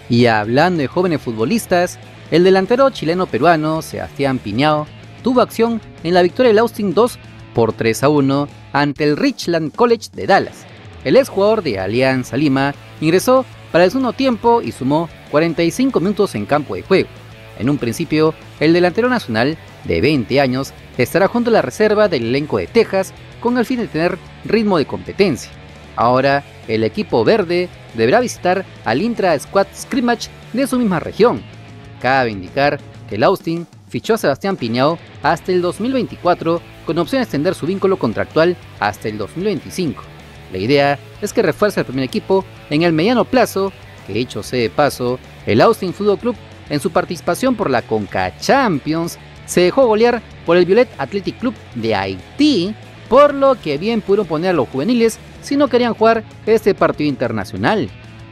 Y hablando de jóvenes futbolistas, el delantero chileno-peruano Sebastián Piñao tuvo acción en la victoria del Austin 2 por 3-1 ante el Richland College de Dallas. El exjugador de Alianza Lima ingresó para el segundo tiempo y sumó 45 minutos en campo de juego. En un principio, el delantero nacional, de 20 años, estará junto a la reserva del elenco de Texas con el fin de tener ritmo de competencia. Ahora, el equipo verde deberá visitar al Intra Squad Scrimmage de su misma región. Cabe indicar que el Austin fichó a Sebastián Piñao hasta el 2024 con opción de extender su vínculo contractual hasta el 2025. La idea es que refuerce el primer equipo en el mediano plazo, que dicho sea de paso, el Austin Football Club en su participación por la Conca Champions se dejó golear por el Violet Athletic Club de Haití, por lo que bien pudieron poner a los juveniles si no querían jugar este partido internacional.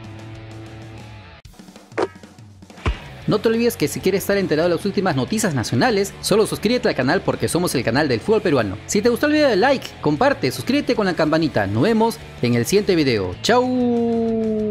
No te olvides que si quieres estar enterado de las últimas noticias nacionales, solo suscríbete al canal porque somos el canal del fútbol peruano. Si te gustó el video, dale like, comparte, suscríbete con la campanita. Nos vemos en el siguiente video. ¡Chau!